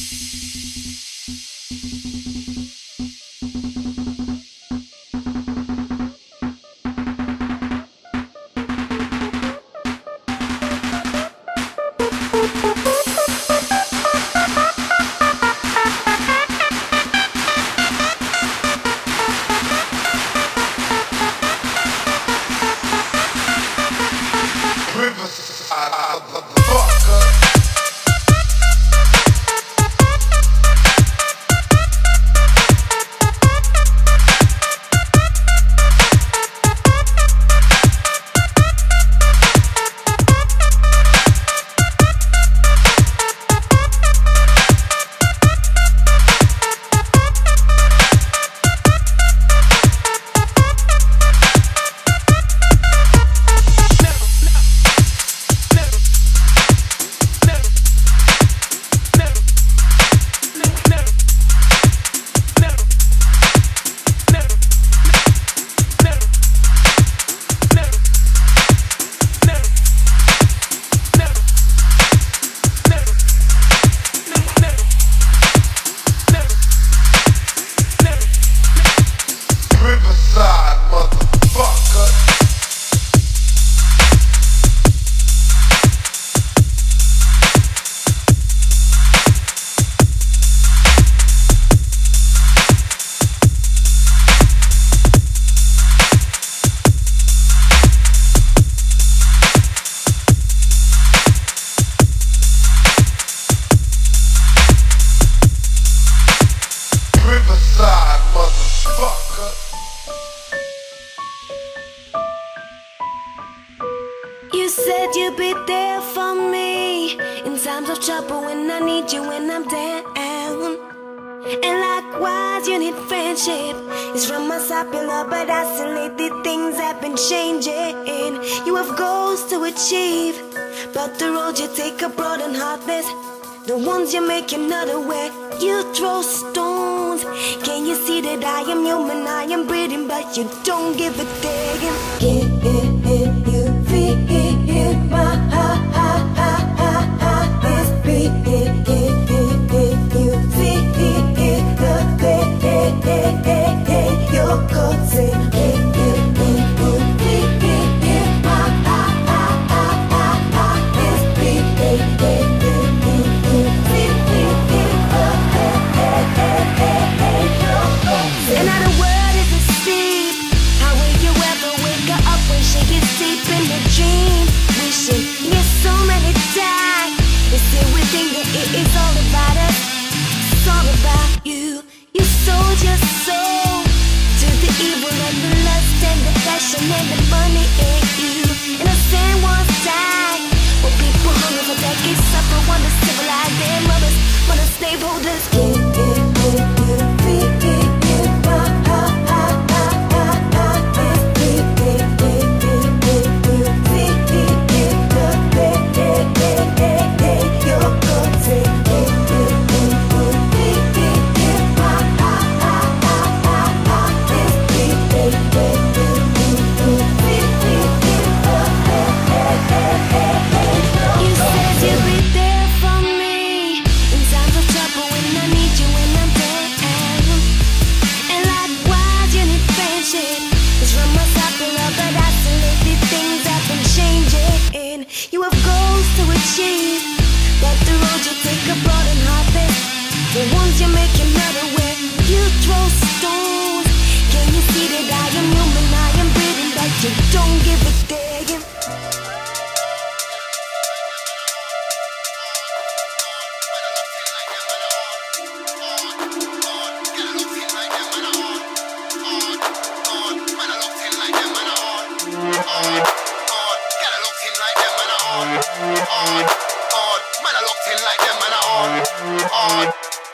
You said you'd be there for me in times of trouble when I need you when I'm down. And likewise you need friendship. It's from my side below, but isolated things have been changing. You have goals to achieve, but the road you take are broad and heartless. The ones you make you're not aware. You throw stones. Can you see that I am human, I am breathing, but you don't give a damn. Can you feel my heart is beating? Can you feel the pain you're causing? Can you feel my heart is beating? Another word is asleep. How will you ever wake her up when she gets deep in a dream? Wishing yes so many times. And still we think that it is all about us. It's all about you. You sold your soul to the evil and the lust and the passion and the money in you. Innocent ones die, but people hungry for decades suffer. Wanna civilize their mothers, wanna slaveholders. You have goals to achieve, but the road you take are broad and heartless. The ones you make you're not aware. You throw stones. Can you see that I am human, I am breathing, but you don't give a damn?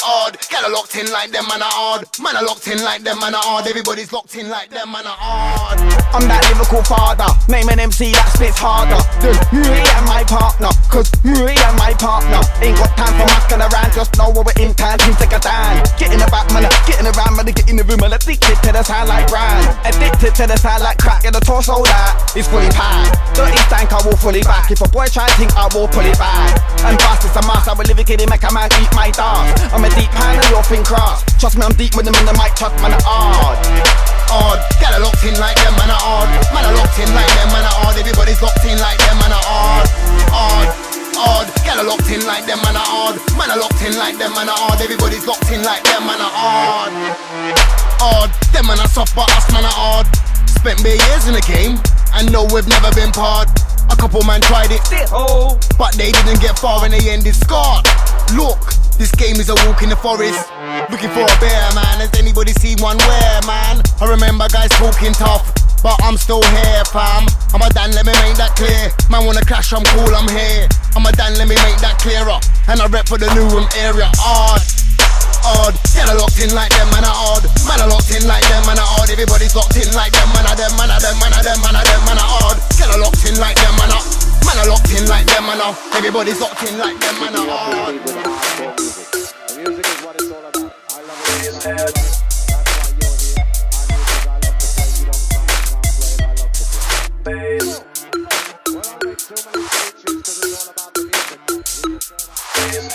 odd. Gal are locked in like them, man are odd. Man are locked in like them, man are odd. Everybody's locked in like them, man are odd. I'm that lyrical father, name an MC that spits harder than me and my partner. Cause me and my partner ain't got time for masking around. Just know what we're in time to take a stand. Getting about, man, getting around, man, get in the room, man. Addicted to the sound like brand. Addicted to the sound like crack. Get the torso that is fully packed. Dirty stank, I will fully back. If a boy try to think, I will pull it back. And fast, it's a mask, I will live it, make a man eat my dance. I'm a deep hand and you're thin cross. Trust me, I'm deep with them in the mic, trust man, hard. Odd, gal are locked in like them, man are odd. Man are locked in like them, man are odd. Everybody's locked in like them, man are odd. Odd, odd, gal are locked in like them, man are odd. Man are locked in like them, man are odd. Everybody's locked in like them, man are odd. Odd, them man are soft but us man are odd. Spent bare years in the game and no, we've never been part. A couple man tried it, but they didn't get far and they ended scarred. Look, this game is a walk in the forest, looking for a bear, man. Has anybody seen one where, man? I remember guys talking tough, but I'm still here, fam. I'm a Dan, let me make that clear. Man wanna clash, I'm cool, I'm here. I'm a Dan, let me make that clearer. And I rep for the New Room area. Odd, odd, gal are locked in like them, man are odd. Man are locked in like them, man are odd. Everybody's locked in like them, man are them, man are them, man are them, man are them, man are odd. Gal are locked in like them, man are. Man are locked in like them, man are. Everybody's locked in like them, man are odd. Music is what it's all about. I love it. That's why you're here. I love to play. You don't play. I love to play. Bass. Well, I make so many great tunes because it's all about the music.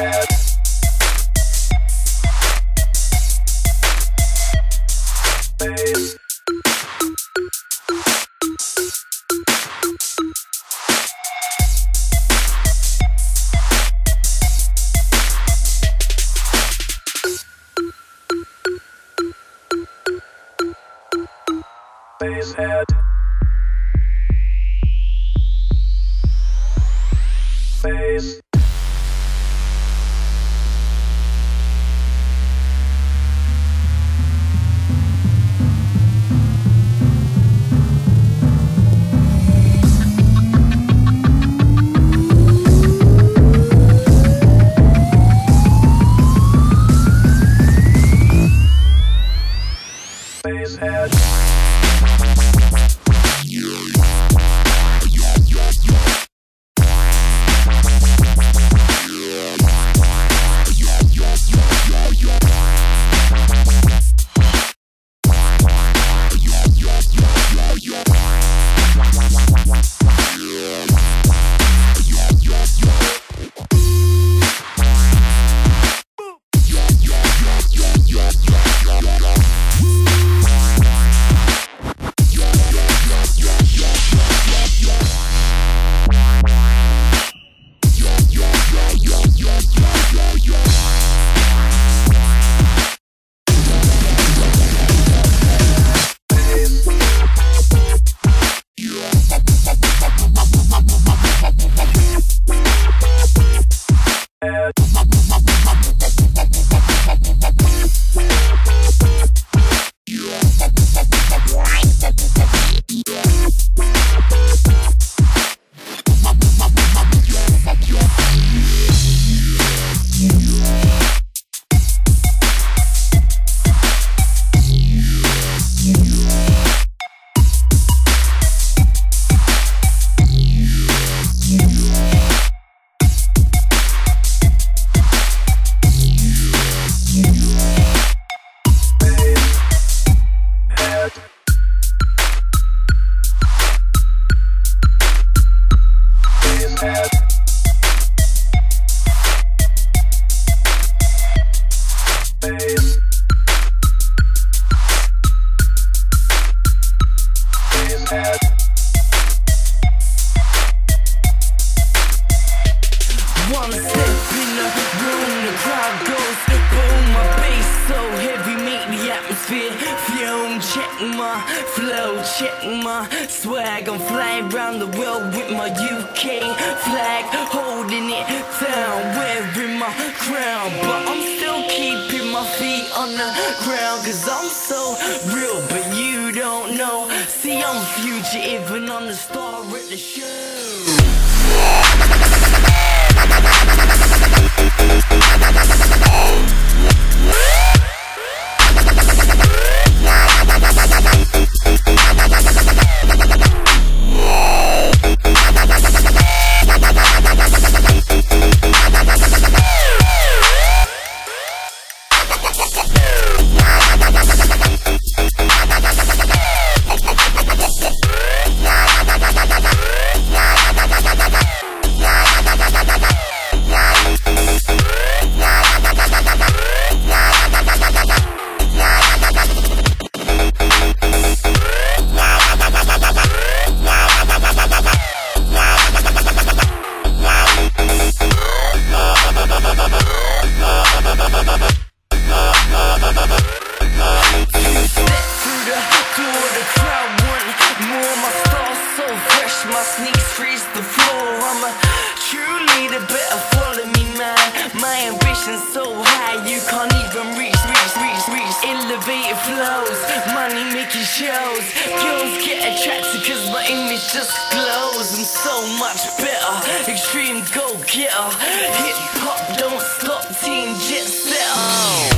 Bass. Bass head. Bass. Bass head. check my swag. I'm flying round the world with my UK flag, holding it down, wearing my crown. But I'm still keeping my feet on the ground, cause I'm so real, but you don't know. See, I'm fugitive and I'm the star at the show. vibration so high you can't even reach. Elevated flows, money making shows. Girls get attracted cause my image just glows. I'm so much better, extreme go-getter. Hip hop don't stop, team jet setter.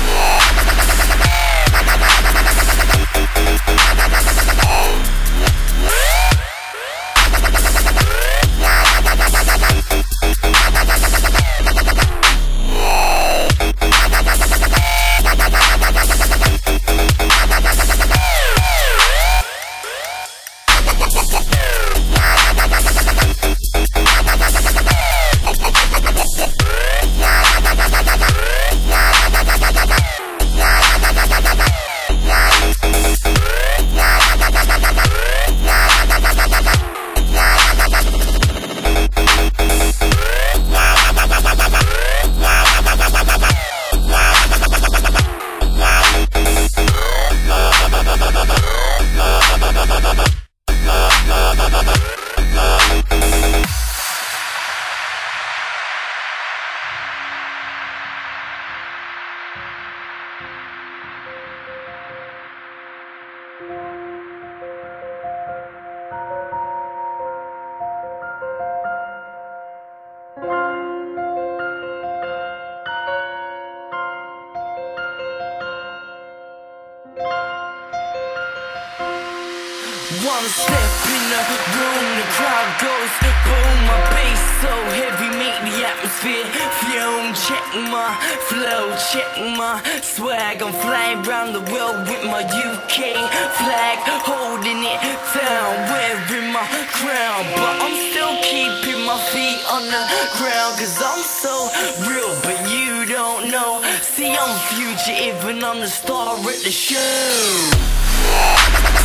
One step in the room, the crowd goes boom. My bass so heavy, make the atmosphere fume. Check my flow, check my swag. I'm flying round the world with my UK flag, holding it down, wearing my crown. But I'm still keeping my feet on the ground, cause I'm so real, but you don't know. See, I'm fugitive and I'm the star at the show.